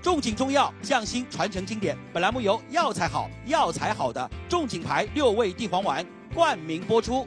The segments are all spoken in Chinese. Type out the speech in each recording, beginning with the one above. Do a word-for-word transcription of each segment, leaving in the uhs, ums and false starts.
仲景中药，匠心传承经典。本栏目由药材好、药材好的仲景牌六味地黄丸冠名播出。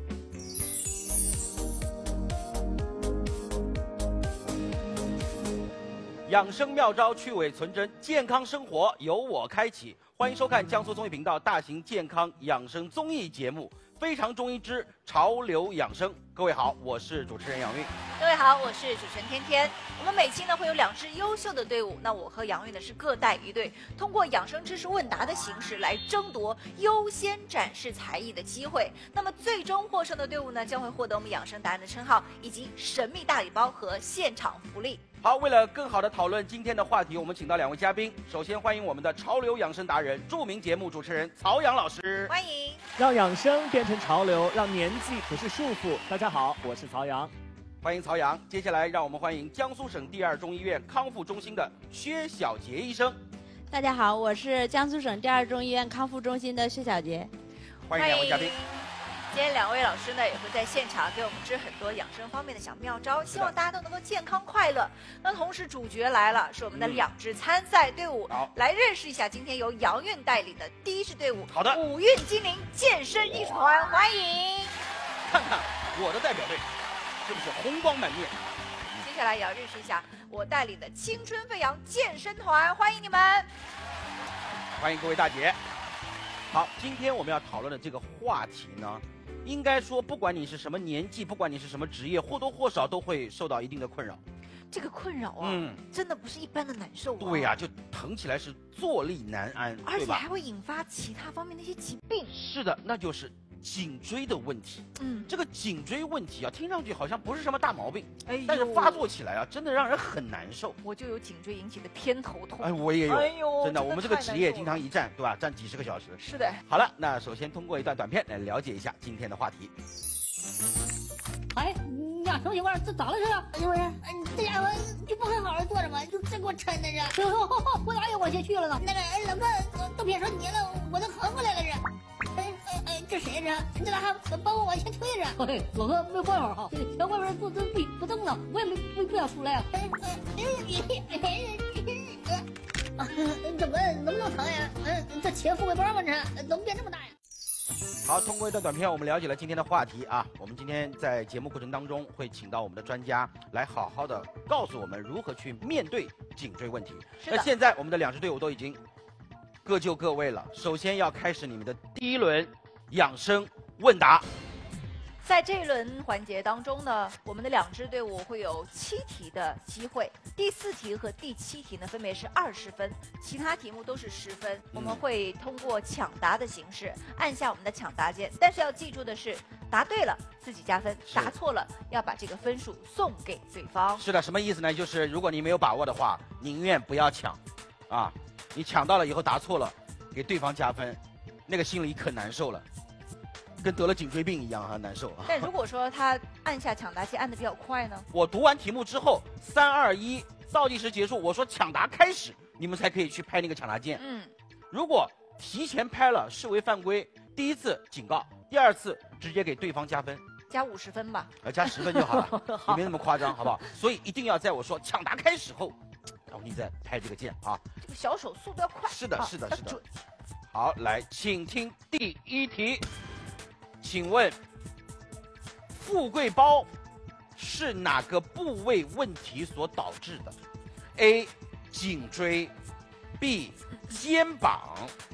养生妙招去伪存真，健康生活由我开启。欢迎收看江苏综艺频道大型健康养生综艺节目《非常中医之潮流养生》。各位好，我是主持人杨运。 各位好，我是主持人天天。我们每期呢会有两支优秀的队伍，那我和杨运呢是各带一队，通过养生知识问答的形式来争夺优先展示才艺的机会。那么最终获胜的队伍呢，将会获得我们养生达人的称号，以及神秘大礼包和现场福利。 好，为了更好的讨论今天的话题，我们请到两位嘉宾。首先欢迎我们的潮流养生达人、著名节目主持人曹阳老师， 欢迎。 让养生变成潮流，让年纪不是束缚。大家好，我是曹阳。 欢迎曹阳。接下来让我们欢迎江苏省第二中医院康复中心的薛小杰医生。 大家好，我是江苏省第二中医院康复中心的薛小杰。 欢迎两位嘉宾。 今天两位老师呢也会在现场给我们支很多养生方面的小妙招，希望大家都能够健康快乐。那同时主角来了，是我们的两支参赛队伍， 好， 来认识一下今天由杨运带领的第一支队伍。 好的， 五运精灵健身艺术团，欢迎。 看看我的代表队是不是红光满面？ 接下来也要认识一下我带领的青春飞扬健身团，欢迎你们。 欢迎各位大姐。好，今天我们要讨论的这个话题呢，应该说不管你是什么年纪，不管你是什么职业，或多或少都会受到一定的困扰。 这个困扰啊， 嗯， 真的不是一般的难受啊。 对呀、啊，就疼起来是坐立难安， 而且对吧？ 还会引发其他方面的一些疾病。 是的，那就是颈椎的问题。 嗯， 这个颈椎问题啊，听上去好像不是什么大毛病， 哎， 但是发作起来啊，真的让人很难受。 我就有颈椎引起的偏头痛。 哎，我也有， 哎呦， 真的，我们这个职业太难受了经常一站，对吧？站几十个小时。 是的。 好了，那首先通过一段短片来了解一下今天的话题。 哎，你俩什么情况？这咋了这呀？哎呦喂，哎，这家伙就不肯好好坐着吗？就真给我抻的这。我哪有往下去了呢？那个哎，老哥，都别说你了，我都横过来了这。哎哎哎，这谁这？你这俩还帮我往前推着？哎，老哥没有办法哈，在外边坐真不不动了，我也没不不想出来呀。哎哎哎哎，怎么能不能疼呀？嗯，这前富贵包吗？这怎么变这么大呀？ 好，通过一段短片，我们了解了今天的话题啊。我们今天在节目过程当中会请到我们的专家来好好的告诉我们如何去面对颈椎问题。那现在我们的两支队伍都已经各就各位了。首先要开始你们的第一轮养生问答。 在这一轮环节当中呢，我们的两支队伍会有七题的机会，第四题和第七题呢分别是二十分，其他题目都是十分。我们会通过抢答的形式按下我们的抢答键，但是要记住的是，答对了自己加分，答错了要把这个分数送给对方。 是的，什么意思呢？就是如果你没有把握的话，宁愿不要抢，啊，你抢到了以后答错了，给对方加分，那个心里可难受了。跟得了颈椎病一样啊，难受啊！ 但如果说他按下抢答键按的比较快呢？ 我读完题目之后，三二一，倒计时结束，我说抢答开始，你们才可以去拍那个抢答键。 嗯， 如果提前拍了，视为犯规，第一次警告，第二次直接给对方加分， 加五十分吧， 呃，加十分就好了，也没那么夸张，好不好？所以一定要在我说抢答开始后，然后你再拍这个键啊。 这个小手速度要快。 是的，是的，是的。 准。 好，来，请听第一题。请问，富贵包是哪个部位问题所导致的 ？A. 颈椎 ，B. 肩膀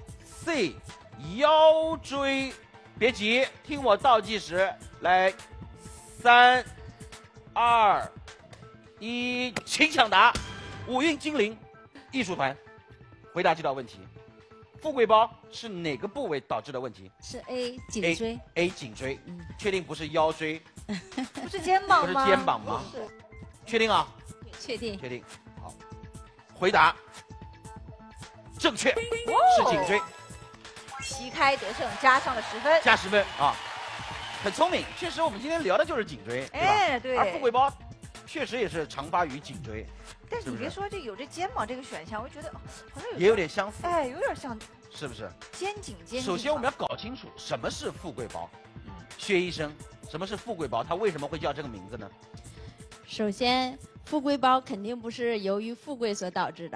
，C. 腰椎。别急，听我倒计时，来，三、二、一，请抢答。五运精灵艺术团回答这道问题。富贵包是哪个部位导致的问题？ 是 A 颈椎。 A, A 颈椎，嗯，确定不是腰椎？ 不是肩膀吗？ 不是肩膀吗？ 是。 确定啊？ 确定。 确定。好，回答正确，是颈椎。 旗开得胜，加上了十分， 加十分啊，很聪明。确实，我们今天聊的就是颈椎，对吧？ 哎，对。 而富贵包确实也是常发于颈椎。 但是你别说这有这肩膀这个选项，我就觉得好像有也有点相似， 哎，有点像， 是不是？ 肩颈肩。 首先我们要搞清楚什么是富贵包。嗯，薛医生，什么是富贵包？它为什么会叫这个名字呢？ 首先，富贵包肯定不是由于富贵所导致的啊，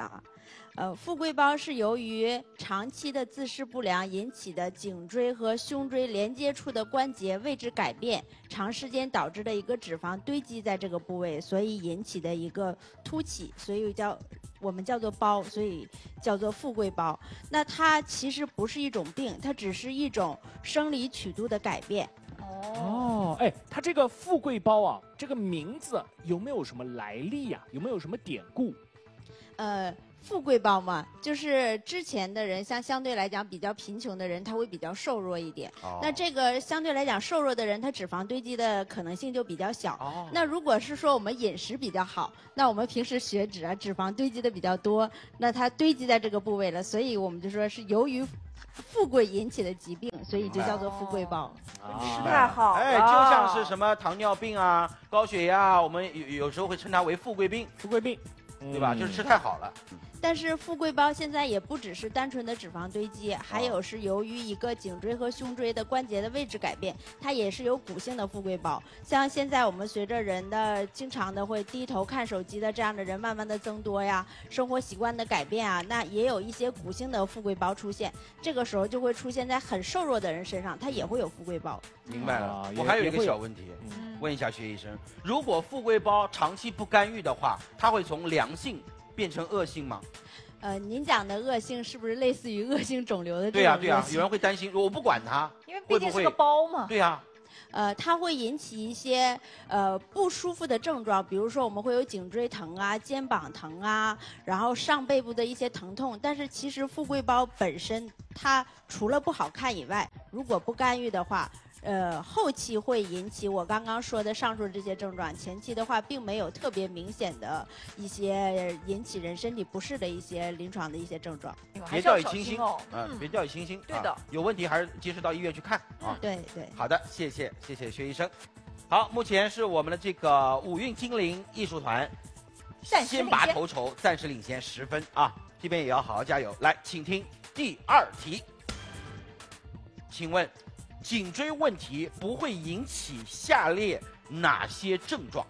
呃，富贵包是由于长期的姿势不良引起的颈椎和胸椎连接处的关节位置改变，长时间导致的一个脂肪堆积在这个部位，所以引起的一个凸起，所以叫我们叫做包，所以叫做富贵包。那它其实不是一种病，它只是一种生理曲度的改变。 哦，哎，它这个富贵包啊，这个名字有没有什么来历呀、啊？有没有什么典故？ 呃。富贵包嘛，就是之前的人，像相对来讲比较贫穷的人，他会比较瘦弱一点。哦、那这个相对来讲瘦弱的人，他脂肪堆积的可能性就比较小。哦、那如果是说我们饮食比较好，那我们平时血脂啊、脂肪堆积的比较多，那它堆积在这个部位了，所以我们就说是由于富贵引起的疾病，所以就叫做富贵包。 哦、吃太好了， 哎，就像是什么糖尿病啊、高血压，我们有有时候会称它为富贵病。 富贵病。 对吧？就是吃太好了。 但是富贵包现在也不只是单纯的脂肪堆积，还有是由于一个颈椎和胸椎的关节的位置改变，它也是有骨性的富贵包。像现在我们随着人的经常的会低头看手机的这样的人慢慢的增多呀，生活习惯的改变啊，那也有一些骨性的富贵包出现。这个时候就会出现在很瘦弱的人身上，他也会有富贵包。 明白了。啊、我还有一个小问题，嗯、问一下薛医生：如果富贵包长期不干预的话，它会从良性变成恶性吗？ 呃，您讲的恶性是不是类似于恶性肿瘤的这种？ 对呀、啊、对呀、啊，有人会担心，我不管它， 因为毕竟是个包嘛。 对呀、啊。 呃，它会引起一些呃不舒服的症状，比如说我们会有颈椎疼啊、肩膀疼啊，然后上背部的一些疼痛。但是其实富贵包本身，它除了不好看以外，如果不干预的话，呃，后期会引起我刚刚说的上述这些症状，前期的话并没有特别明显的一些引起人身体不适的一些临床的一些症状。 别掉以轻心哦，啊，别掉以轻心。 对的， 有问题还是及时到医院去看啊。 对对。 好的，谢谢谢谢薛医生。好，目前是我们的这个五运精灵艺术团先拔头筹，暂时领先十分啊，这边也要好好加油。来，请听第二题，请问颈椎问题不会引起下列哪些症状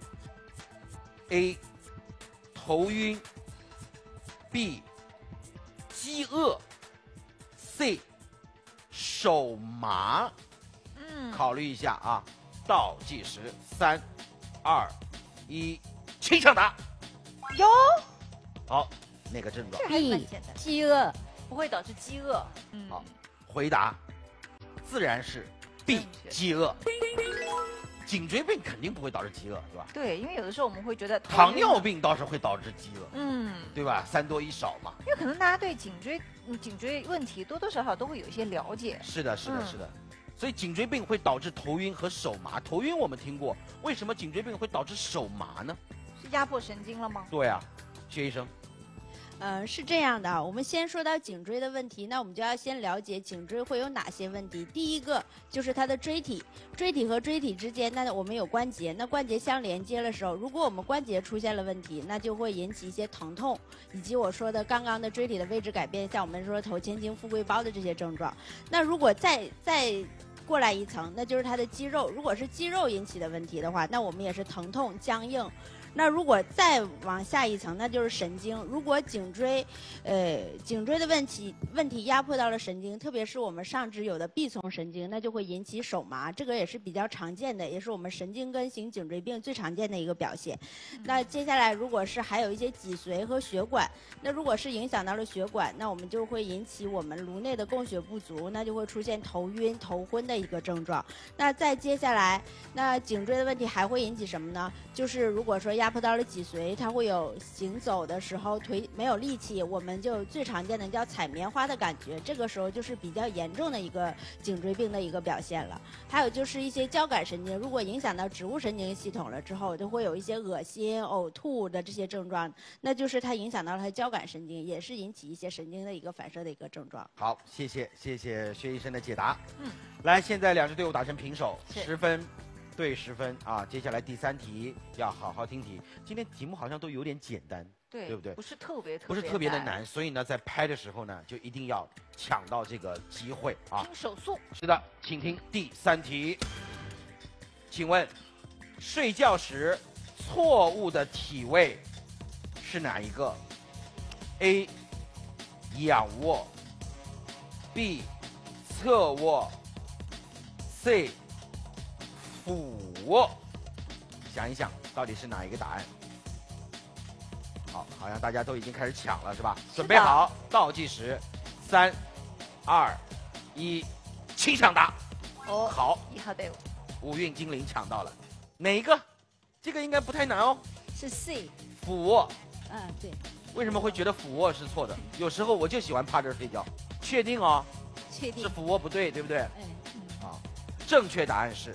？A. 头晕 B. 饥饿 C. 手麻。嗯，考虑一下啊，倒计时三、二、一，请抢答。 哟， 好，那个症状 B. 饥饿不会导致饥饿。嗯， 好，回答自然是 B. 饥饿。颈椎病肯定不会导致饥饿，是吧？ 对，因为有的时候我们会觉得糖尿病倒是会导致饥饿， 嗯， 对吧？三多一少嘛。 因为可能大家对颈椎、嗯、颈椎问题多多少少都会有一些了解。 是的，是的，嗯、是的。所以颈椎病会导致头晕和手麻。头晕我们听过，为什么颈椎病会导致手麻呢？ 是压迫神经了吗？ 对啊，薛医生。 嗯、呃，是这样的，我们先说到颈椎的问题，那我们就要先了解颈椎会有哪些问题。第一个就是它的椎体，椎体和椎体之间，那我们有关节，那关节相连接的时候，如果我们关节出现了问题，那就会引起一些疼痛，以及我说的刚刚的椎体的位置改变，像我们说头前倾、富贵包的这些症状。那如果再再过来一层，那就是它的肌肉，如果是肌肉引起的问题的话，那我们也是疼痛、僵硬。那如果再往下一层，那就是神经。如果颈椎，呃，颈椎的问题问题压迫到了神经，特别是我们上肢有的臂丛神经，那就会引起手麻，这个也是比较常见的，也是我们神经根型颈椎病最常见的一个表现。那接下来，如果是还有一些脊髓和血管，那如果是影响到了血管，那我们就会引起我们颅内的供血不足，那就会出现头晕、头昏的一个症状。那再接下来，那颈椎的问题还会引起什么呢？就是如果说压迫到了脊髓，它会有行走的时候腿没有力气，我们就最常见的叫踩棉花的感觉，这个时候就是比较严重的一个颈椎病的一个表现了。还有就是一些交感神经，如果影响到植物神经系统了之后，就会有一些恶心、呕吐的这些症状，那就是它影响到了它交感神经，也是引起一些神经的一个反射的一个症状。 好，谢谢谢谢薛医生的解答。嗯，来，现在两支队伍打成平手，十分。对十分啊！接下来第三题要好好听题。今天题目好像都有点简单， 对， 对不对？ 不是特别特别不是特别的难，所以呢，在拍的时候呢，就一定要抢到这个机会啊！ 听手速。是的，请听第三题。请问，睡觉时错误的体位是哪一个 ？A. 仰卧 ，B 侧卧 ，C 俯卧。想一想，到底是哪一个答案？好，好像大家都已经开始抢了，是吧？准备好，倒计时，三、二、一，请抢答。 哦， 好， 一号队伍五运精灵抢到了，哪一个？这个应该不太难哦。 是 C。 俯卧。 嗯，对。 为什么会觉得俯卧是错的？有时候我就喜欢趴着睡觉。确定哦。 确定。 是俯卧不对，对不对？ 哎。 啊，正确答案是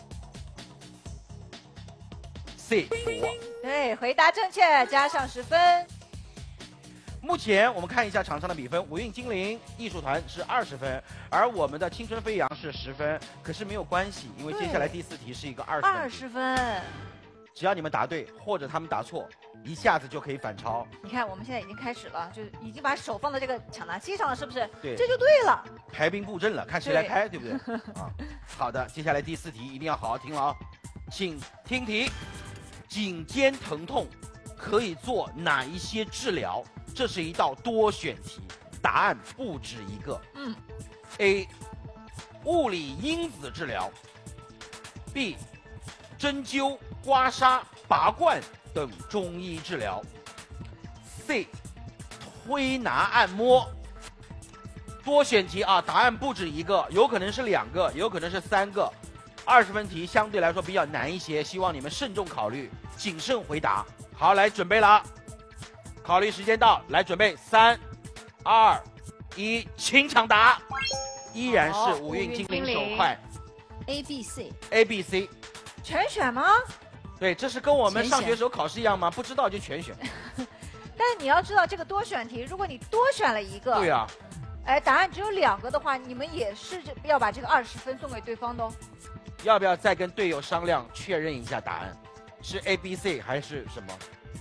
C 俯卧。 对，回答正确，加上十分。 目前我们看一下场上的比分，五运精灵艺术团是二十分，而我们的青春飞扬是十分。可是没有关系，因为接下来第四题是一个二十分。 二十分。 只要你们答对，或者他们答错，一下子就可以反超。 你看，我们现在已经开始了，就已经把手放在这个抢答机上了，是不是？ 对， 这就对了。 排兵布阵了，看谁来开，对不对？啊，好的，接下来第四题一定要好好听了啊，请听题：颈肩疼痛可以做哪一些治疗？这是一道多选题，答案不止一个。 嗯 ，A 物理因子治疗 ，B 针灸、刮痧、拔罐等中医治疗 ，C 推拿按摩。多选题啊，答案不止一个，有可能是两个，有可能是三个。二十分题相对来说比较难一些，希望你们慎重考虑，谨慎回答。好，来准备了啊，考虑时间到，来准备，三、二、一，请抢答。依然是五运精灵手快。 A B C。 A B C。 全选吗？ 对，这是跟我们上学时候考试一样吗？不知道就全选。 但是你要知道，这个多选题，如果你多选了一个， 对呀、啊， 哎，答案只有两个的话，你们也是要把这个二十分送给对方的哦。 要不要再跟队友商量确认一下答案，是 A B C 还是什么？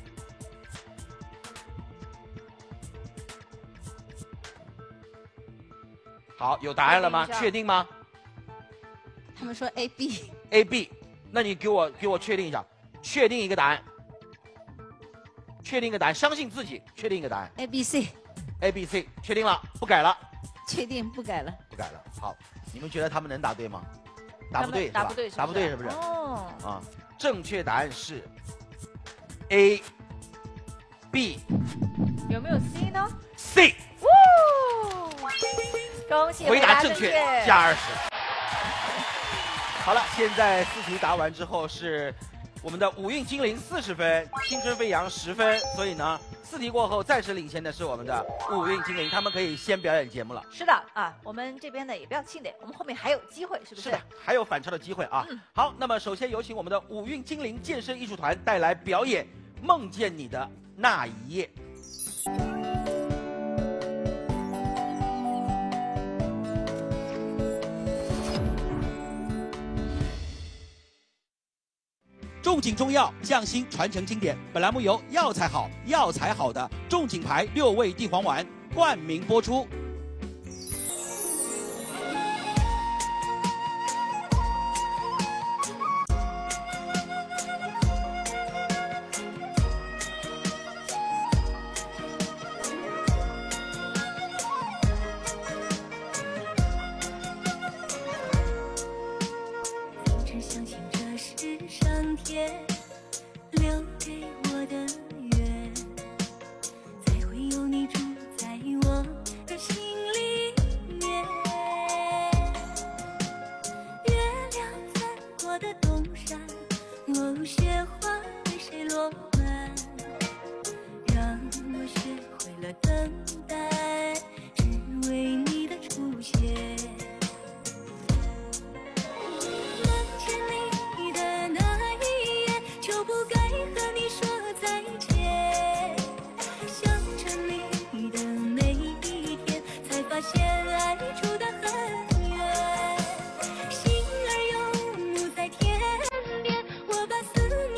好，有答案了吗？确定吗？ 他们说 A B。 A B。那你给我给我确定一下，确定一个答案，确定一个答案，相信自己，确定一个答案。 A B C。 A B C， 确定了，不改了。 确定，不改了。 不改了。好，你们觉得他们能答对吗？答不对， 答不对， 答不对，是不是？ 哦。 啊，正确答案是 A B。 有没有 C 呢 ？C。 哦，恭喜回答正确， 加二十。好了，现在四题答完之后是我们的五运精灵四十分，青春飞扬十分，所以呢，四题过后暂时领先的是我们的五运精灵，他们可以先表演节目了。 是的啊，我们这边呢也不要气馁，我们后面还有机会，是不是？ 是的，还有反超的机会啊。嗯、好，那么首先有请我们的五运精灵健身艺术团带来表演《梦见你的那一夜》。 仲景中药匠心传承经典，本栏目由药材好药材好的仲景牌六味地黄丸冠名播出。 留给我的缘，才会有你住在我的心里面。月亮翻过的东山，哦，雪花为谁落满？让我学会了等待，只为你的出现。思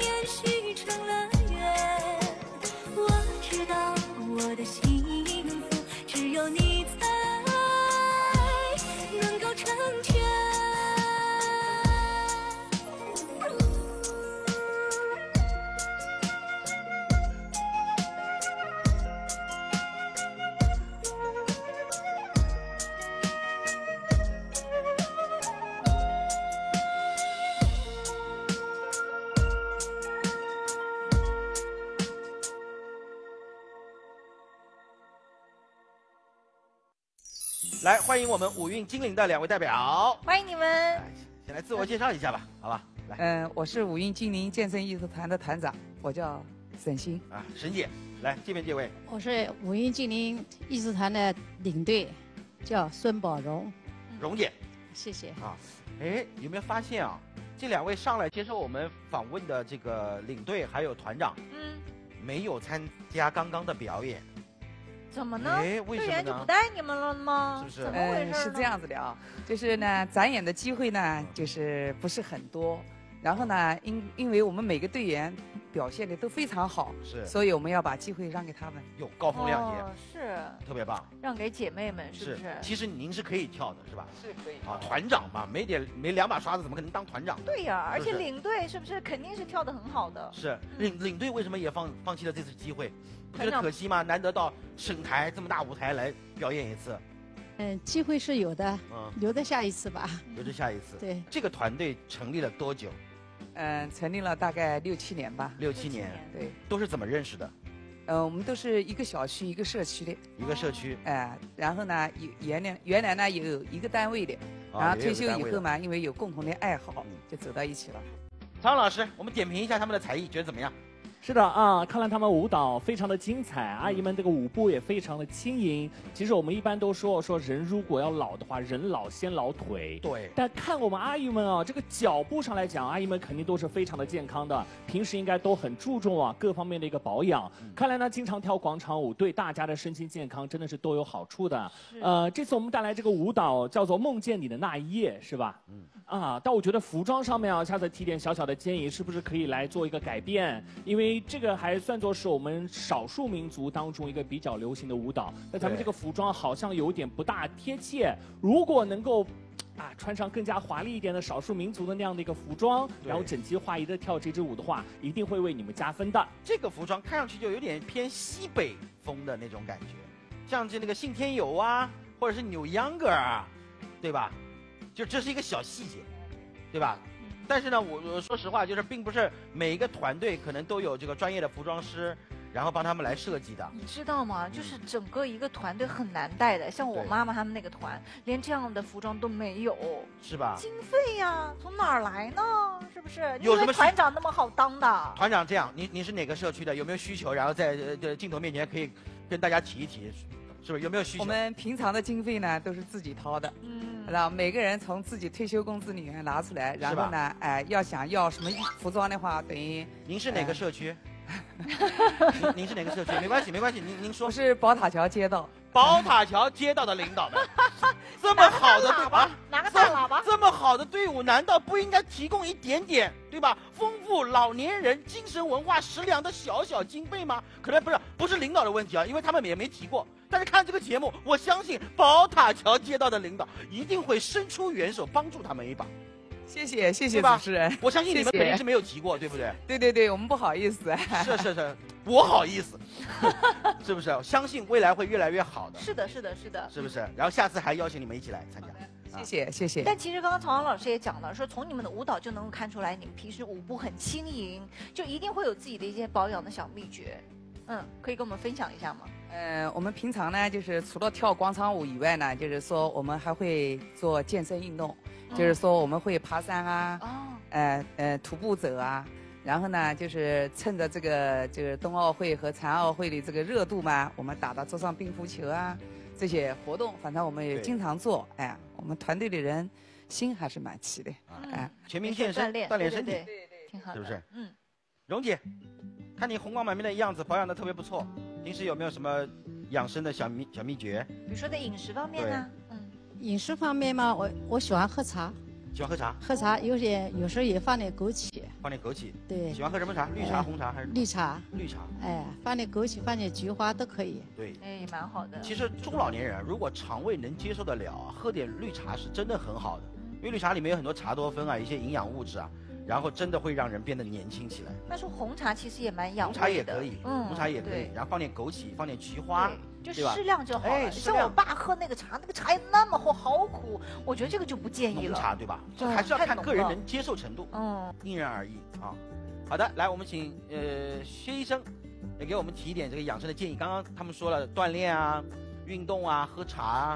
来，欢迎我们五运精灵的两位代表， 欢迎你们。 先来自我介绍一下吧，好吧？来， 嗯，我是五运精灵健身艺术团的团长，我叫沈星。 啊，沈姐，来这边这位， 我是五运精灵艺术团的领队，叫孙宝荣。 蓉姐， 谢谢。 啊，哎，有没有发现啊？这两位上来接受我们访问的这个领队还有团长， 嗯， 没有参加刚刚的表演， 怎么呢？ 哎，为什么队员就不呢？ 带你们了吗？ 是不是怎么回嗯， 事是这样子的啊，就是呢，展演的机会呢，就是不是很多。然后呢，因因为我们每个队员表现的都非常好， 是， 所以我们要把机会让给他们。 有高风亮节， 哦，是特别棒。 让给姐妹们，是不是？ 其实您是可以跳的，是吧？ 是可以啊，团长嘛，没点没两把刷子，怎么可能当团长？ 对呀，而且是不是领队是不是肯定是跳得很好的？ 是领领队为什么也放放弃了这次机会？不觉得团长可惜吗？难得到省台这么大舞台来表演一次， 嗯，机会是有的， 嗯， 留着下一次吧。 留着下一次。 对， 这个团队成立了多久？ 嗯，成立了大概六七年吧。 六七年， 对， 都是怎么认识的？ 嗯，我们都是一个小区一个社区的， 一个社区， 哎，然后呢，有原来原来呢有一个单位的，然啊后退休也有个单位的以后嘛，因为有共同的爱好嗯， 就走到一起了。 苍老师，我们点评一下他们的才艺，觉得怎么样？ 是的啊，看来他们舞蹈非常的精彩，阿姨们这个舞步也非常的轻盈。其实我们一般都说说人如果要老的话，人老先老腿。 对， 但看我们阿姨们啊，这个脚步上来讲，阿姨们肯定都是非常的健康的，平时应该都很注重啊各方面的一个保养。 嗯看来呢，经常跳广场舞对大家的身心健康真的是都有好处的。 是呃，这次我们带来这个舞蹈叫做《梦见你的那一夜》，是吧？ 嗯。 啊，但我觉得服装上面啊，下次提点小小的建议，是不是可以来做一个改变？因为这个还算作是我们少数民族当中一个比较流行的舞蹈，那咱们对这个服装好像有点不大贴切。如果能够啊穿上更加华丽一点的少数民族的那样的一个服装， 对然后整齐划一的跳这支舞的话，一定会为你们加分的。 这个服装看上去就有点偏西北风的那种感觉，像是那个信天游啊，或者是扭秧歌啊，对吧？就这是一个小细节，对吧？但是呢，我我说实话，就是并不是每一个团队可能都有这个专业的服装师，然后帮他们来设计的。 你知道吗？就是整个一个团队很难带的，像我对妈妈他们那个团，连这样的服装都没有， 是吧？ 经费呀，从哪儿来呢？是不是？你以有什么需为团长那么好当的？ 团长，这样，您您是哪个社区的？有没有需求？然后在呃呃镜头面前可以跟大家提一提，是不是？有没有需求？ 我们平常的经费呢都是自己掏的， 嗯， 然后每个人从自己退休工资里面拿出来，然是吧后呢，哎，要想要什么衣服装的话，等于您是哪个社区？您您是哪个社区？没关系，没关系，您您说我。是宝塔桥街道。 宝塔桥街道的领导们，这么好的对吧？ 拿个大喇叭。 这么好的队伍，难道不应该提供一点点，对吧？丰富老年人精神文化食粮的小小经费吗？可能不是，不是领导的问题啊，因为他们也没提过。但是看这个节目，我相信宝塔桥街道的领导一定会伸出援手帮助他们一把。 谢谢谢谢对吧主持人， 我相信你们谢谢肯定是没有提过，对不对？ 对对对，我们不好意思。 是是是，我好意思，是不是？相信未来会越来越好的， 是的，是的，是的。 是不是？然后下次还邀请你们一起来参加。 谢谢谢谢。 但其实刚刚曹阳老师也讲了，说从你们的舞蹈就能够看出来，你们平时舞步很轻盈，就一定会有自己的一些保养的小秘诀。嗯，可以跟我们分享一下吗？ 呃，我们平常呢，就是除了跳广场舞以外呢，就是说我们还会做健身运动，就是说我们会爬山啊， 哦， 呃呃徒步走啊，然后呢，就是趁着这个就是冬奥会和残奥会的这个热度嘛，我们打打桌上冰壶球啊，这些活动，反正我们也对经常做。哎，我们团队的人心还是蛮齐的。 嗯哎， 全民健身， 锻炼锻炼身体对，对对挺好的， 是不是？ 嗯， 蓉姐，看你红光满面的样子，保养的特别不错。平时有没有什么养生的小秘小秘诀？ 比如说在饮食方面呢，嗯， 饮食方面嘛，我我喜欢喝茶， 喜欢喝茶， 喝茶有点有时候也放点枸杞， 放点枸杞。 对喜，欢喝什么茶？绿茶、 哎红茶还是绿茶， 绿茶？ 哎，放点枸杞，放点菊花都可以。 对。 哎，也蛮好的。 其实中老年人如果肠胃能接受得了啊，喝点绿茶是真的很好的，因为绿茶里面有很多茶多酚啊，一些营养物质啊，然后真的会让人变得年轻起来。 那说红茶其实也蛮养红胃的， 茶也可以， 嗯， 红茶也可以对， 然后放点枸杞，放点菊花， 对，就对吧适量就好了。 哎适量像我爸喝那个茶，那个茶叶那么厚，好苦，我觉得这个就不建议了。 浓茶对吧？这嗯还是要太浓了看个人能接受程度， 嗯， 因人而异啊。好的，来，我们请呃薛医生也给我们提一点这个养生的建议。刚刚他们说了锻炼啊、运动啊、喝茶啊，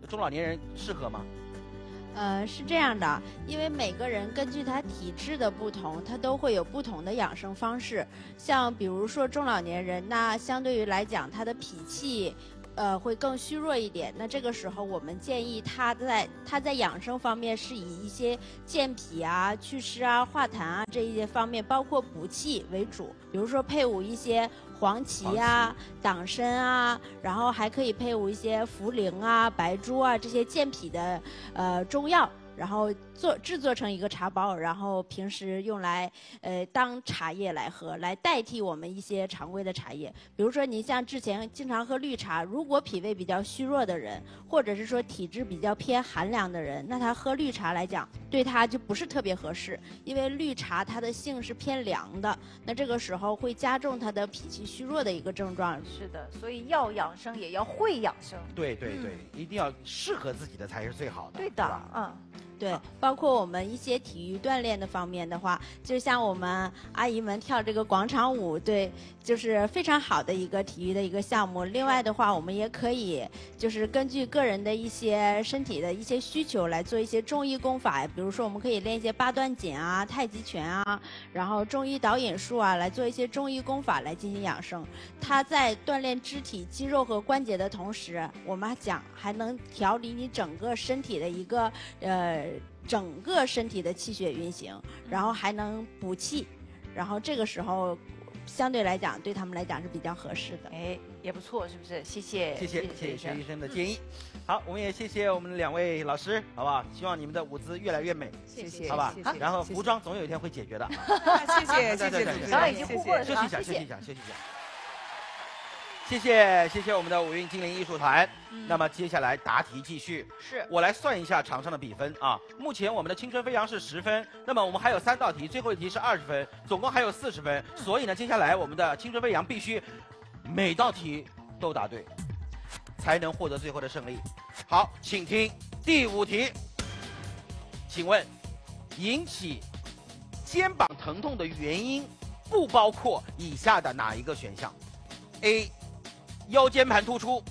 中老年人适合吗？ 呃，是这样的，因为每个人根据他体质的不同，他都会有不同的养生方式。像比如说中老年人，那相对于来讲，他的脾气。呃，会更虚弱一点。那这个时候，我们建议他在他在养生方面是以一些健脾啊、祛湿啊、化痰啊这一些方面，包括补气为主。比如说配伍一些黄芪啊、党参啊，然后还可以配伍一些茯苓啊、白术啊这些健脾的呃中药。然后做制作成一个茶包，然后平时用来呃当茶叶来喝，来代替我们一些常规的茶叶。比如说，你像之前经常喝绿茶，如果脾胃比较虚弱的人，或者是说体质比较偏寒凉的人，那他喝绿茶来讲，对他就不是特别合适，因为绿茶它的性是偏凉的，那这个时候会加重他的脾气虚弱的一个症状。 是的，所以要养生也要会养生。 对对对，嗯、一定要适合自己的才是最好的。 对的，嗯。 对，包括我们一些体育锻炼的方面的话，就像我们阿姨们跳这个广场舞，对，就是非常好的一个体育的一个项目。另外的话，我们也可以就是根据个人的一些身体的一些需求来做一些中医功法，比如说我们可以练一些八段锦啊、太极拳啊，然后中医导引术啊，来做一些中医功法来进行养生。它在锻炼肢体肌肉和关节的同时，我们讲还能调理你整个身体的一个呃。整个身体的气血运行，然后还能补气，然后这个时候相对来讲对他们来讲是比较合适的。 哎，也不错，是不是？谢谢， 谢谢谢谢薛医生的建议。好，我们也谢谢我们两位老师，好不好？希望你们的舞姿越来越美， 谢谢， 好吧？ 谢谢然后服装总有一天会解决的。 谢谢谢谢， 刚刚已经互过了， 休息一下，休息一下，休息一下。谢谢谢谢我们的五运精灵艺术团。嗯、那么接下来答题继续。 是我来算一下场上的比分啊。目前我们的青春飞扬是十分，那么我们还有三道题，最后一题是二十分，总共还有四十分。嗯、所以呢，接下来我们的青春飞扬必须每道题都答对，才能获得最后的胜利。好，请听第五题。请问，引起肩膀疼痛的原因不包括以下的哪一个选项 ？A. 腰间盘突出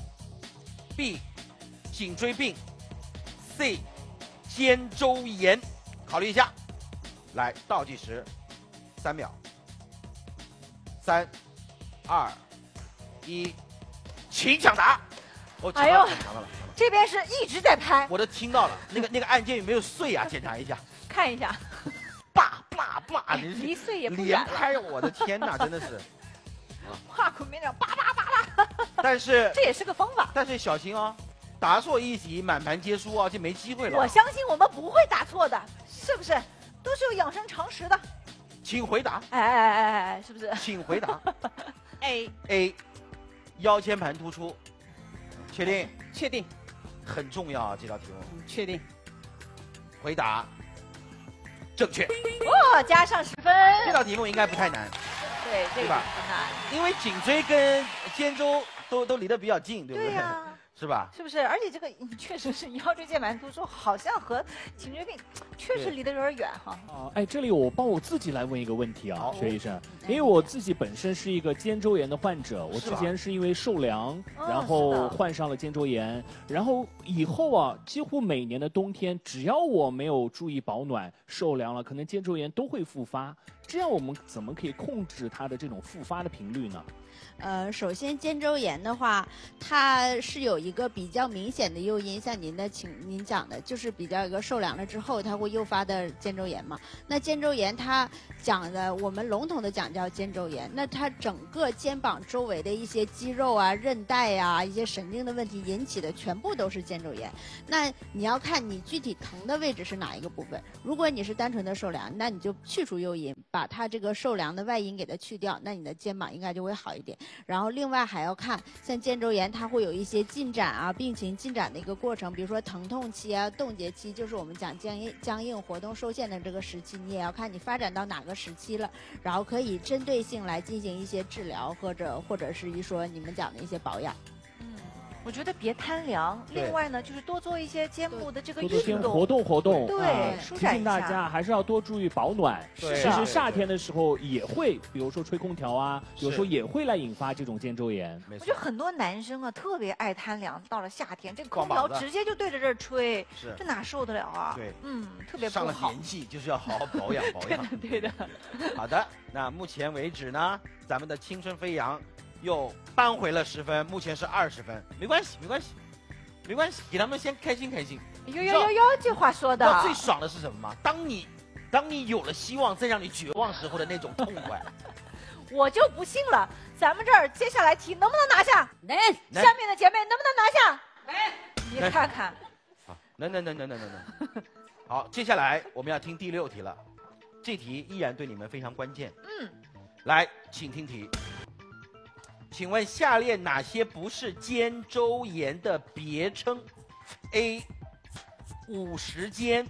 B. 颈椎病 C. 肩周炎，考虑一下。来，倒计时，三秒，三、二、一，请抢答。我抢到了，抢到了， 这边是一直在拍， 我都听到了。那个那个按键有没有碎啊？检查一下， 看一下。 叭叭叭， 离碎也不远连拍，我的天哪，真的是。 话孔面长，叭叭叭叭。 但是这也是个方法。 但是小心哦，答错一题满盘皆输啊，就没机会了。 我相信我们不会答错的，是不是？都是有养生常识的。 请回答。 哎哎哎哎哎，是不是？ 请回答。 A A， 腰间盘突出，确定？ 确定。 很重要啊，这道题目。 确定。 回答正确。 哦，加上十分。 这道题目应该不太难。 对，这个不难， 因为颈椎跟肩周都都离得比较近，对不对？ 对呀、啊， 是吧？ 是不是？而且这个确实是腰椎间盘突出，好像和颈椎病确实离得有点远哈。 啊，哎，这里我帮我自己来问一个问题啊，薛医生，因为我自己本身是一个肩周炎的患者，我之前是因为受凉，然后患上了肩周炎，然后以后啊，几乎每年的冬天，只要我没有注意保暖，受凉了，可能肩周炎都会复发。这样我们怎么可以控制它的这种复发的频率呢？ 呃，首先肩周炎的话，它是有一个比较明显的诱因，像您的请您讲的，就是比较一个受凉了之后，它会诱发的肩周炎嘛。那肩周炎它讲的，我们笼统的讲叫肩周炎，那它整个肩膀周围的一些肌肉啊、韧带呀、一些神经的问题引起的，全部都是肩周炎。那你要看你具体疼的位置是哪一个部分。如果你是单纯的受凉，那你就去除诱因，把它这个受凉的外因给它去掉，那你的肩膀应该就会好一点。然后另外还要看，像肩周炎它会有一些进展啊，病情进展的一个过程，比如说疼痛期啊、冻结期，就是我们讲僵硬、僵硬、活动受限的这个时期，你也要看你发展到哪个时期了，然后可以针对性来进行一些治疗，或者或者是一说你们讲的一些保养。 嗯， 我觉得别贪凉。 对另外呢，就是多做一些肩部的这个多做些运动， 活动活动， 对啊舒提醒展一下大家还是要多注意保暖。 对其实对夏天的时候也会，比如说吹空调啊，有时候是也会来引发这种肩周炎。 没错我觉得，很多男生啊特别爱贪凉，到了夏天，这个空光膀子调直接就对着这儿吹， 是这哪受得了啊？ 对， 嗯，特别上了不好。 年纪就是要好好保养保养。 对的。 好的，那目前为止呢，咱们的青春飞扬又扳回了十分，目前是二十分，没关系，没关系，没关系，给他们先开心开心。 有有有有，这话说的你知道最爽的是什么吗？当你当你有了希望，再让你绝望时候的那种痛快。 我就不信了，咱们这儿接下来题能不能拿下？ 能。 下面的姐妹能不能拿下？ 能。 你看看， 好，能能能能能能能。好，接下来我们要听第六题了，这题依然对你们非常关键。 嗯， 来，请听题。请问下列哪些不是肩周炎的别称 ？A. 五十肩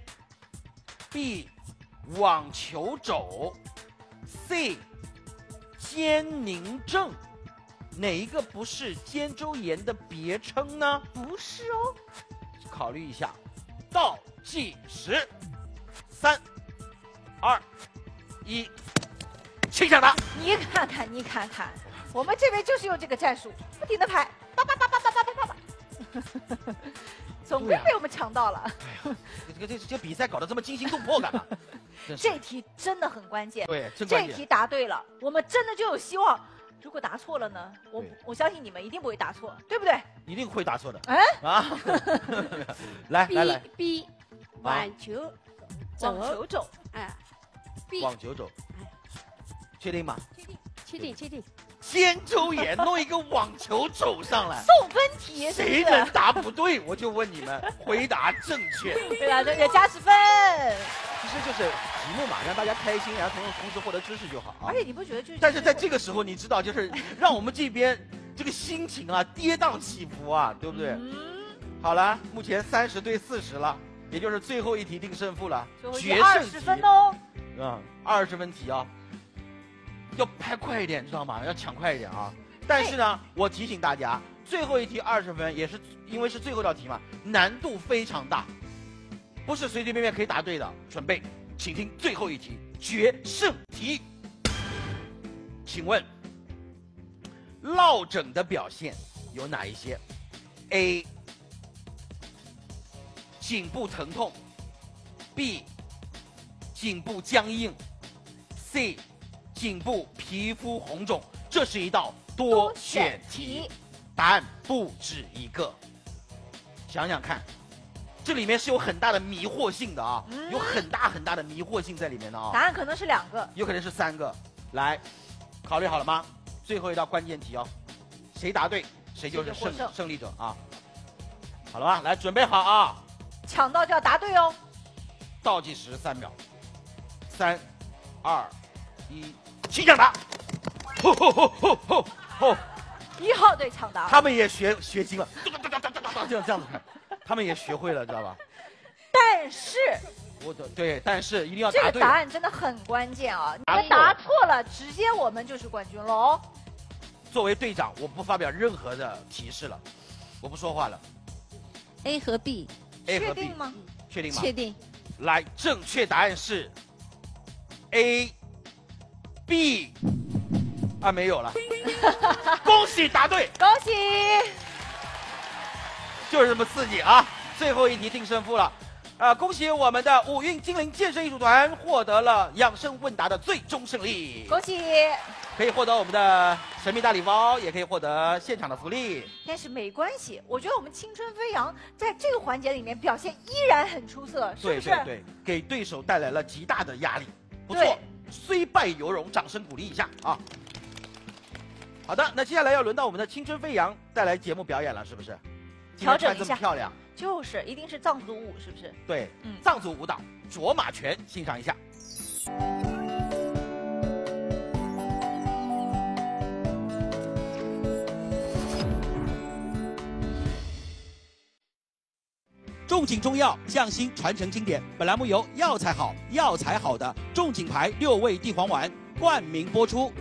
B. 网球肘 C. 肩凝症，哪一个不是肩周炎的别称呢？ 不是哦。 考虑一下，倒计时，三、二、一，请抢答。 你看看，你看看，我们这边就是用这个战术，不停的拍，叭叭叭叭叭叭叭叭叭，总归被我们抢到了。 这个这这比赛搞得这么惊心动魄干嘛？ 这题真的很关键， 对，真关键。 这题答对了，我们真的就有希望。如果答错了呢？我对我相信你们一定不会答错，对不对？ 一定会答错的。 哎啊，来来来， B 网球， 网球肘， 哎网球肘，确定吗？ 确定确定确定。 肩周炎弄一个网球肘上来， 送分题是不是？ 谁能答不对？我就问你们，回答正确。 对了，这个加十分。 其实就是题目嘛，让大家开心，然后同同时获得知识就好啊。 而且你不觉得就是？ 但是在这个时候，你知道，就是让我们这边这个心情啊跌宕起伏啊，对不对？ 嗯。 好了，目前三十对四十了，也就是最后一题定胜负了，决二胜题。 十分哦。 嗯，二十分题啊，要拍快一点，知道吗？要抢快一点啊！但是呢，我提醒大家，最后一题二十分，也是因为是最后一道题嘛，难度非常大，不是随随便便可以答对的。准备，请听最后一题，决胜题。请问，落枕的表现有哪一些 ？A. 颈部疼痛 B. 颈部僵硬 C. 颈部皮肤红肿。这是一道多选题，答案不止一个。想想看，这里面是有很大的迷惑性的啊， 嗯、 有很大很大的迷惑性在里面的啊。 答案可能是两个， 有可能是三个。来，考虑好了吗？最后一道关键题哦，谁答对谁就是胜胜胜利者啊。好了吧，来准备好啊！ 抢到就要答对哦。 倒计时三秒，三、二、一，请抢答！吼吼吼吼吼吼！ 一号队抢答， 他们也学学精了，这样这样子看，他们也学会了，知道吧？ 但是， 我的对，但是一定要答对。 这个答案真的很关键啊！你们答错了，直接我们就是冠军了哦。 作为队长，我不发表任何的提示了，我不说话了。 A 和 B。 A 和 B 确定吗？ 确定吗？ 确定。 来，正确答案是 A、B 啊，没有了。恭喜答对， 恭喜！ 就是这么刺激啊！最后一题定胜负了，啊，恭喜我们的五运精灵健身艺术团获得了养生问答的最终胜利， 恭喜！ 可以获得我们的神秘大礼包，也可以获得现场的福利。 但是没关系，我觉得我们青春飞扬在这个环节里面表现依然很出色，是不是？ 对对对，给对手带来了极大的压力，不错，虽败犹荣，掌声鼓励一下啊！好的，那接下来要轮到我们的青春飞扬带来节目表演了，是不是？ 调整一下， 这么漂亮， 就是一定是藏族舞，是不是？ 对， 嗯， 藏族舞蹈卓玛拳，欣赏一下。 仲景中药匠心传承经典，本栏目由药材好药材好的仲景牌六味地黄丸冠名播出。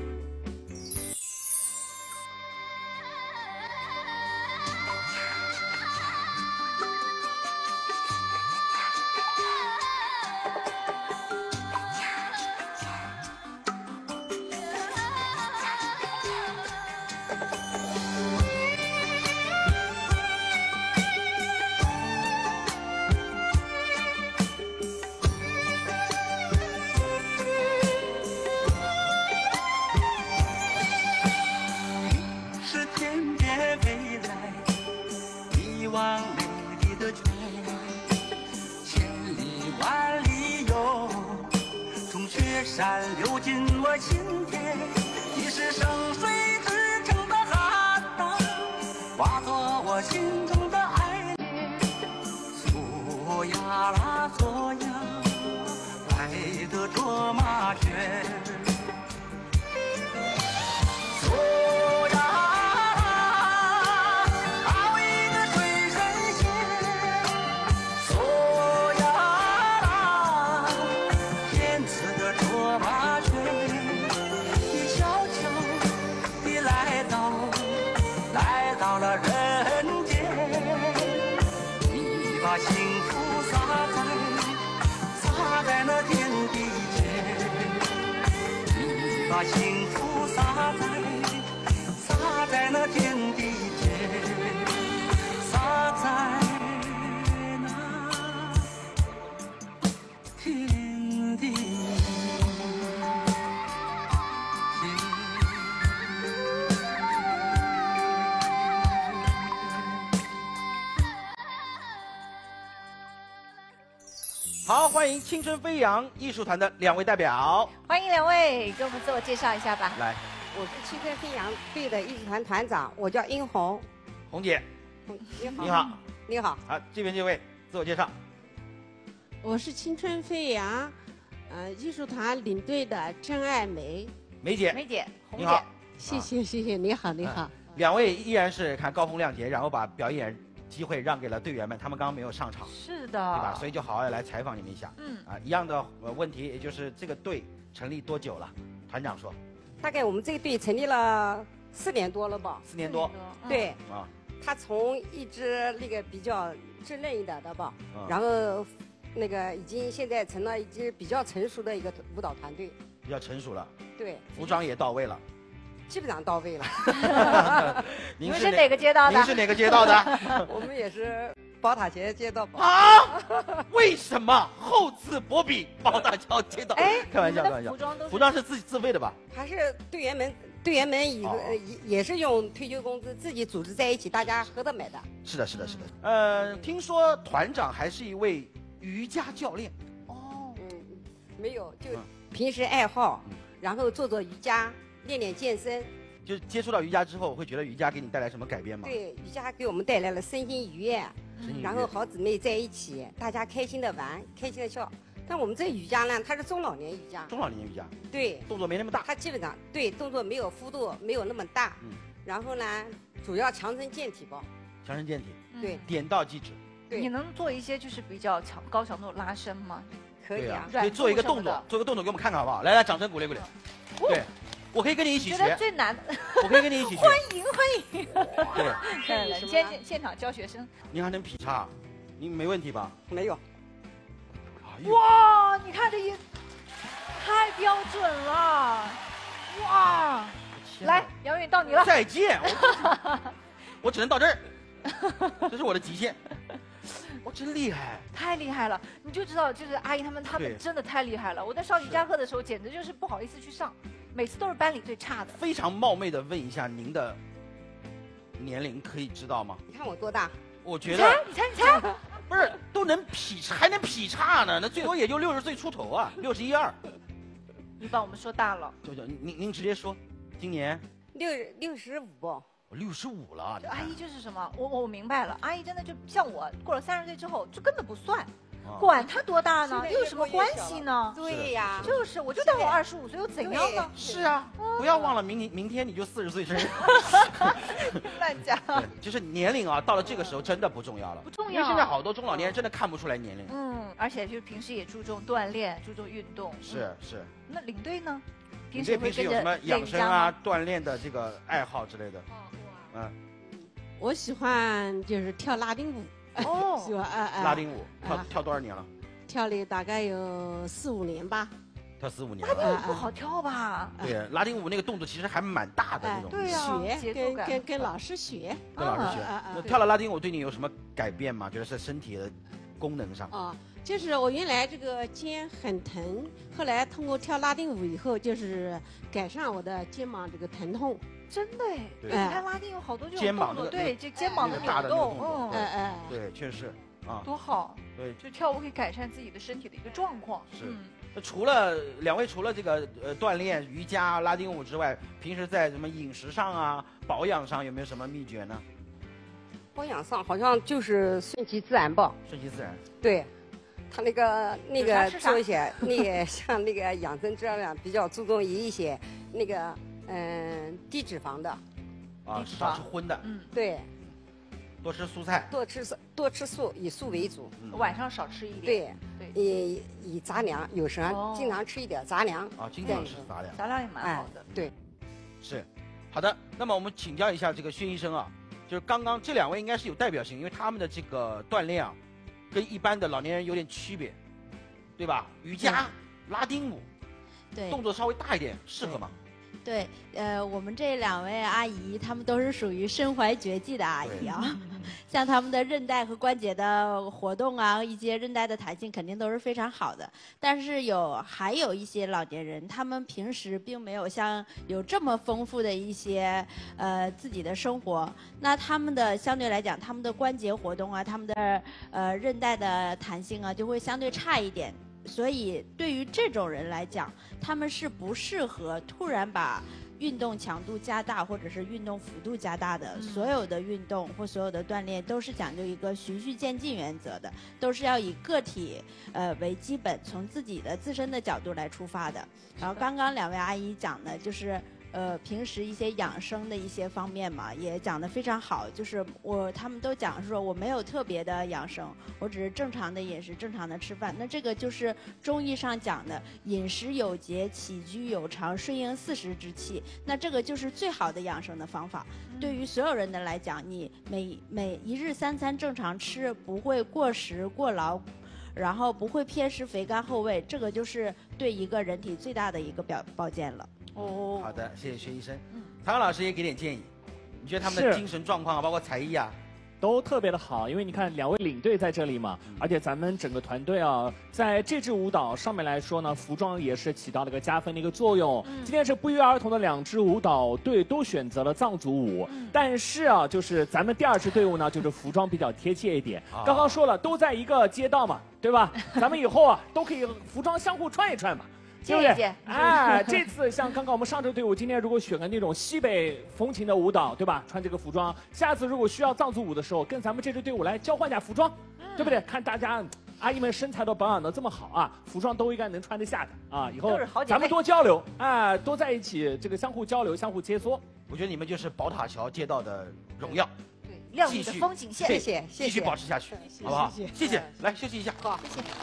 流进我心田，你是生水织成的涵囊，化作我心中的爱恋。索呀啦索呀，爱的卓玛圈。索呀啦，好一个水神仙。索呀啦，天赐的卓玛圈。你悄悄地来到，来到了人间。你把幸福洒在，洒在那天地间。你把幸福洒在，洒在那天地间，洒在那天地间。 好，欢迎青春飞扬艺术团的两位代表， 欢迎两位，给我们自我介绍一下吧。 来， 我是青春飞扬队的艺术团团长，我叫殷红。 红姐， 你好。 你好。 你好。 好，这边这位自我介绍。 我是青春飞扬，呃，艺术团领队的郑爱梅。 梅姐。 梅姐，红姐。 你好。 谢谢谢谢，你好你好。 两位依然是看高风亮节，然后把表演机会让给了队员们，他们刚刚没有上场， 是的， 对吧？所以就好好来采访你们一下。 嗯啊，一样的问题，也就是这个队成立多久了？团长说。 大概我们这个队成立了四年多了吧？ 四年多。 对。 啊。 他从一支那个比较稚嫩一点的吧， 嗯、 然后那个已经现在成了一支比较成熟的一个舞蹈团队。 比较成熟了。 对。 服装也到位了。 基本上到位了。 你们是哪个街道的？ 您是哪个街道的？ 我们也是宝塔街街道。 啊？为什么厚此薄彼？宝塔桥街道？ 哎， 开玩笑，开玩笑。 服装都服装是自己自费的吧？ 还是队员们？队员们以哦也也是用退休工资自己组织在一起，大家合着买的。 是的，是的，是的。呃，听说团长还是一位瑜伽教练。 哦。嗯，没有，就平时爱好，然后做做瑜伽。练练健身， 就接触到瑜伽之后，会觉得瑜伽给你带来什么改变吗？ 对，瑜伽给我们带来了身心愉悦， 嗯、 然后好姊妹在一起，大家开心的玩，开心的笑。但我们这瑜伽呢，它是中老年瑜伽。 中老年瑜伽。 对， 动作没那么大。 它基本上对动作没有幅度，没有那么大。 嗯。 然后呢，主要强身健体吧。 强身健体。 对。 点到即止。 对。 你能做一些就是比较强高强度拉伸吗？ 可以啊。 可以做一个动作，做个动作给我们看看好不好？来来，掌声鼓励鼓励。对。我可以跟你一起学。 觉得最难的， 我可以跟你一起学。 欢迎欢迎。 对， 现现现场教学生。 您还能劈叉，您没问题吧？ 没有。 哇，你看这一，太标准了，哇！来，杨允到你了。 再见，我我只能到这儿，这是我的极限。哇，真厉害！ 太厉害了，你就知道，就是阿姨他们，他们真的太厉害了。我在上瑜伽课的时候，简直就是不好意思去上。每次都是班里最差的。 非常冒昧的问一下，您的年龄可以知道吗？ 你看我多大？ 我觉得你猜，你猜，你猜， 不是都能劈，还能劈叉呢？那最多也就六十岁出头啊，六十一二。 你把我们说大了。 就就您您直接说，今年六六十五不？ 六十五了。 阿姨就是什么？我我明白了，阿姨真的就像我过了三十岁之后，就根本不算。管他多大呢，又有什么关系呢？ 对呀， 就是，我就当我二十五岁又怎样呢？ 是啊，不要忘了明年明天你就四十岁生日。 乱讲。 就是年龄啊，到了这个时候真的不重要了， 不重要。 因为现在好多中老年人真的看不出来年龄。 嗯，而且就是平时也注重锻炼，注重运动。 是是。 那领队呢？ 平时平时有什么养生啊、锻炼的这个爱好之类的？嗯。 我喜欢就是跳拉丁舞。 哦， 喜欢啊啊！ 拉丁舞跳跳多少年了？ 跳了大概有四五年吧。 跳四五年。 拉丁舞不好跳吧？ 对，拉丁舞那个动作其实还蛮大的那种。 对呀， 学跟跟跟老师学。 跟老师学。那跳了拉丁舞对你有什么改变吗？觉得是身体的功能上？ 啊，就是我原来这个肩很疼，后来通过跳拉丁舞以后，就是改善我的肩膀这个疼痛。 真的哎，你看拉丁有好多这种动作，对，这肩膀的扭动， 嗯，哎哎，对，确实啊， 多好， 对， 就跳舞可以改善自己的身体的一个状况。 是， 那除了两位除了这个呃锻炼瑜伽、拉丁舞之外，平时在什么饮食上啊、保养上有没有什么秘诀呢？ 保养上好像就是顺其自然吧。 顺其自然。 对，他那个那有啥个吃啥做一些那个像那个养生这样比较注重于一些那个嗯低脂肪的。 啊，少吃荤的。 嗯， 对。 多吃蔬菜。 多吃多吃素，以素为主。 嗯、 晚上少吃一点。 对。 对。 以以杂粮，有时候哦经常吃一点杂粮。 啊，经常吃杂粮。 杂粮也蛮好的。 哎、对。 是，好的。那么我们请教一下这个薛医生啊。就是刚刚这两位应该是有代表性，因为他们的这个锻炼啊，跟一般的老年人有点区别，对吧？瑜伽、拉丁舞， 对， 动作稍微大一点，适合吗？ 对，呃，我们这两位阿姨，她们都是属于身怀绝技的阿姨啊。像他们的韧带和关节的活动啊，一些韧带的弹性肯定都是非常好的。但是有还有一些老年人，他们平时并没有像有这么丰富的一些呃自己的生活，那他们的相对来讲，他们的关节活动啊，他们的呃韧带的弹性啊，就会相对差一点。所以对于这种人来讲，他们是不适合突然把运动强度加大或者是运动幅度加大的。嗯、所有的运动或所有的锻炼都是讲究一个循序渐进原则的，都是要以个体呃为基本，从自己的自身的角度来出发的。然后刚刚两位阿姨讲的就是呃平时一些养生的一些方面嘛，也讲得非常好。就是我他们都讲说我没有特别的养生，我只是正常的饮食，正常的吃饭。那这个就是中医上讲的饮食有节，起居有常，顺应四时之气。那这个就是最好的养生的方法。嗯、对于所有人的来讲，你每每一日三餐正常吃，不会过食过劳。然后不会偏食肥甘厚味，这个就是对一个人体最大的一个表保健了。 哦，好的，谢谢薛医生。嗯，唐老师也给点建议，你觉得他们的精神状况啊，包括才艺啊， 都特别的好。因为你看两位领队在这里嘛，嗯、而且咱们整个团队啊，在这支舞蹈上面来说呢，服装也是起到了一个加分的一个作用。嗯、今天是不约而同的两支舞蹈队都选择了藏族舞，嗯、但是啊，就是咱们第二支队伍呢，就是服装比较贴切一点。啊、刚刚说了，都在一个街道嘛。对吧？咱们以后啊都可以服装相互穿一穿嘛，对不对？哎，这次像刚刚我们上支队伍，今天如果选个那种西北风情的舞蹈，对吧？穿这个服装，下次如果需要藏族舞的时候，跟咱们这支队伍来交换一下服装，嗯、对不对？看大家阿姨们身材都保养的这么好啊，服装都应该能穿得下的啊。以后咱们多交流，哎，多在一起，这个相互交流，相互切磋。 我觉得你们就是宝塔桥街道的荣耀。 亮丽的风景线， 谢谢， 继续保持下去，好不好？谢谢，来休息一下， 好，谢谢。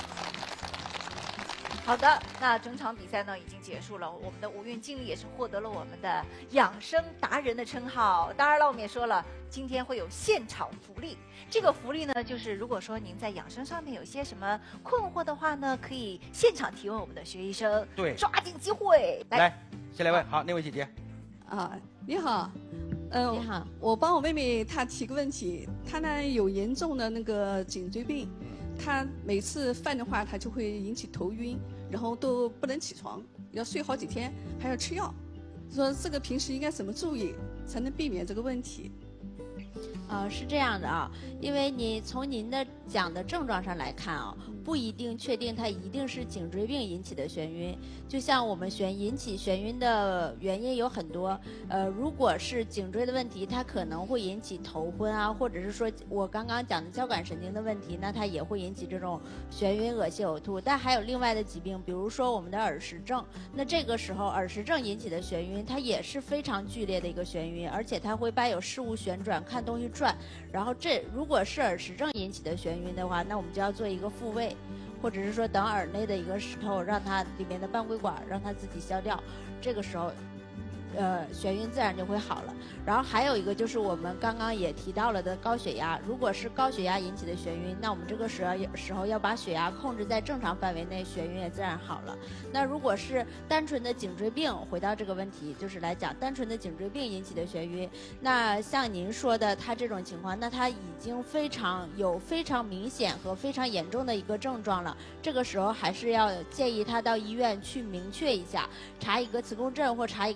好的，那整场比赛呢已经结束了，我们的吴韵经理也是获得了我们的养生达人的称号。当然了，我们也说了，今天会有现场福利。这个福利呢，就是如果说您在养生上面有些什么困惑的话呢，可以现场提问我们的薛医生。 对， 抓紧机会，来， 来，先来问，好，那位姐姐。 啊，你好。嗯，你好，我帮我妹妹她提个问题，她呢有严重的那个颈椎病，她每次犯的话，她就会引起头晕，然后都不能起床，要睡好几天，还要吃药。说这个平时应该怎么注意，才能避免这个问题？ 呃，是这样的啊，因为你从您的讲的症状上来看啊，不一定确定它一定是颈椎病引起的眩晕。就像我们眩引起眩晕的原因有很多，呃，如果是颈椎的问题，它可能会引起头昏啊，或者是说我刚刚讲的交感神经的问题，那它也会引起这种眩晕、恶心、呕吐。但还有另外的疾病，比如说我们的耳石症，那这个时候耳石症引起的眩晕，它也是非常剧烈的一个眩晕，而且它会伴有事物旋转、看东西转。然后这如果是耳石症引起的眩晕的话，那我们就要做一个复位，或者是说等耳内的一个石头，让它里面的半规管让它自己消掉，这个时候呃，眩晕自然就会好了。然后还有一个就是我们刚刚也提到了的高血压，如果是高血压引起的眩晕，那我们这个时候时候要把血压控制在正常范围内，眩晕也自然好了。那如果是单纯的颈椎病，回到这个问题，就是来讲单纯的颈椎病引起的眩晕，那像您说的他这种情况，那他已经非常有非常明显和非常严重的一个症状了，这个时候还是要建议他到医院去明确一下，查一个磁共振或查一个颈椎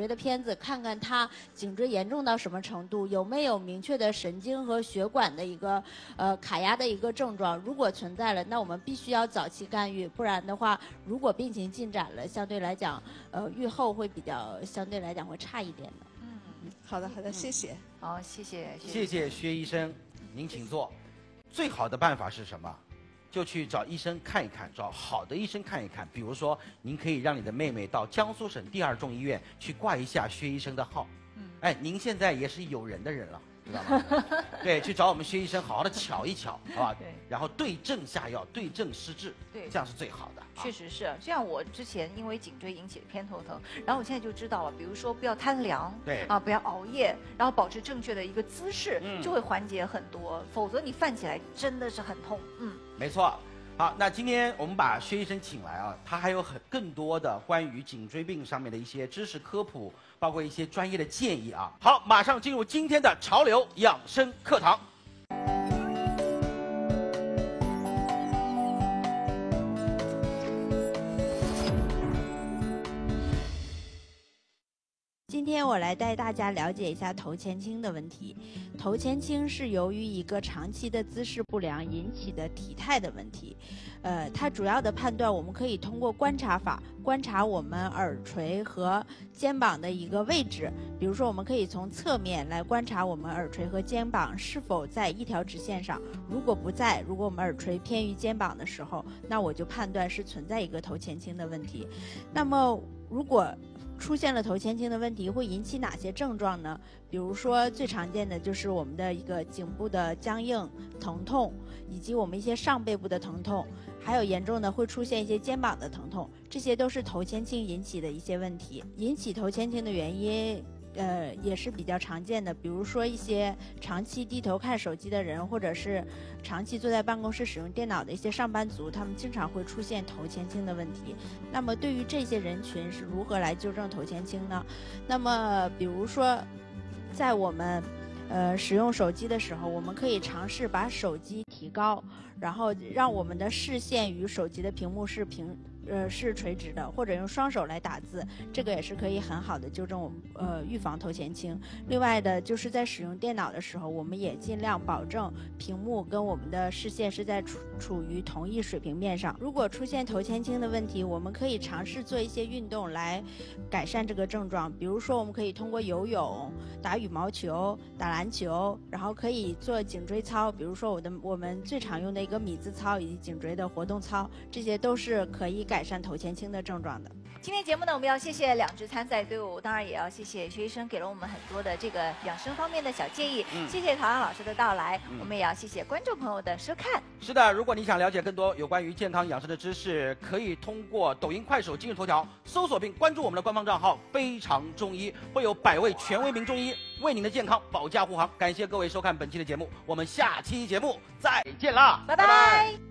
的片子，看看他颈椎严重到什么程度，有没有明确的神经和血管的一个呃卡压的一个症状。如果存在了，那我们必须要早期干预，不然的话，如果病情进展了，相对来讲，呃，预后会比较相对来讲会差一点的。 嗯，好的好的，谢谢。 好，谢谢。 谢谢薛医生，您请坐。最好的办法是什么？就去找医生看一看，找好的医生看一看。比如说，您可以让你的妹妹到江苏省第二中医院去挂一下薛医生的号。嗯，哎，您现在也是有人的人了，知道吗？对，去找我们薛医生好好的瞧一瞧，好吧？ 对。 然后对症下药，对症施治， 对， 这样是最好的。 确实是，像我之前因为颈椎引起的偏头疼，然后我现在就知道了，比如说不要贪凉， 对啊，不要熬夜，然后保持正确的一个姿势， 嗯、 就会缓解很多，否则你犯起来真的是很痛。嗯， 没错。好，那今天我们把薛医生请来啊，他还有很更多的关于颈椎病上面的一些知识科普，包括一些专业的建议啊。好，马上进入今天的潮流养生课堂。 今天我来带大家了解一下头前倾的问题。头前倾是由于一个长期的姿势不良引起的体态的问题。呃，它主要的判断我们可以通过观察法，观察我们耳垂和肩膀的一个位置。比如说，我们可以从侧面来观察我们耳垂和肩膀是否在一条直线上。如果不在，如果我们耳垂偏于肩膀的时候，那我就判断是存在一个头前倾的问题。那么，如果出现了头前倾的问题，会引起哪些症状呢？比如说最常见的就是我们的一个颈部的僵硬、疼痛，以及我们一些上背部的疼痛，还有严重的会出现一些肩膀的疼痛，这些都是头前倾引起的一些问题。引起头前倾的原因呃，也是比较常见的，比如说一些长期低头看手机的人，或者是长期坐在办公室使用电脑的一些上班族，他们经常会出现头前倾的问题。那么对于这些人群是如何来纠正头前倾呢？那么比如说，在我们呃使用手机的时候，我们可以尝试把手机提高，然后让我们的视线与手机的屏幕是平。呃，是垂直的，或者用双手来打字，这个也是可以很好的纠正我们呃预防头前倾。另外的就是在使用电脑的时候，我们也尽量保证屏幕跟我们的视线是在处处于同一水平面上。如果出现头前倾的问题，我们可以尝试做一些运动来改善这个症状。比如说，我们可以通过游泳、打羽毛球、打篮球，然后可以做颈椎操，比如说我的我们最常用的一个米字操以及颈椎的活动操，这些都是可以改善。改善头前倾的症状的。 今天节目呢，我们要谢谢两支参赛队伍，当然也要谢谢薛医生给了我们很多的这个养生方面的小建议。嗯、谢谢陶阳老师的到来，嗯、我们也要谢谢观众朋友的收看。 是的，如果你想了解更多有关于健康养生的知识，可以通过抖音、快手、今日头条搜索并关注我们的官方账号“非常中医”，会有百位权威名中医为您的健康保驾护航。感谢各位收看本期的节目，我们下期节目再见啦， 拜拜。拜拜。